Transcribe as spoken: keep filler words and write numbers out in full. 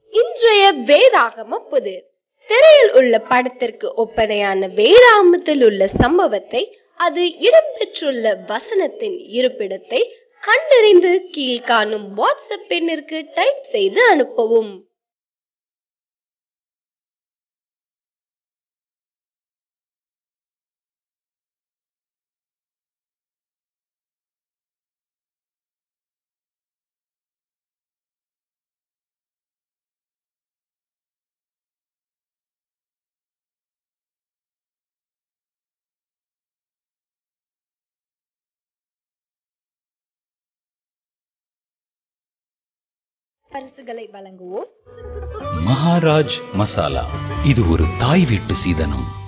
இன்றைய வேதாகம புதிர். திரையில் உள்ள படத்திற்கு ஒப்பனையான வேதாகமத்தில் உள்ள சம்பவத்தை, அது இடம்பெற்றுள்ள வசனத்தின் இருப்பிடத்தை கண்டறிந்து கீழ்காணும் வாட்ஸ்அப் எண்ணிற்கு டைப் செய்து அனுப்பவும். பரிசுகளை வழங்குவோர் மகாராஜ் மசாலா. இது ஒரு தாய் வீட்டு சீதனம்.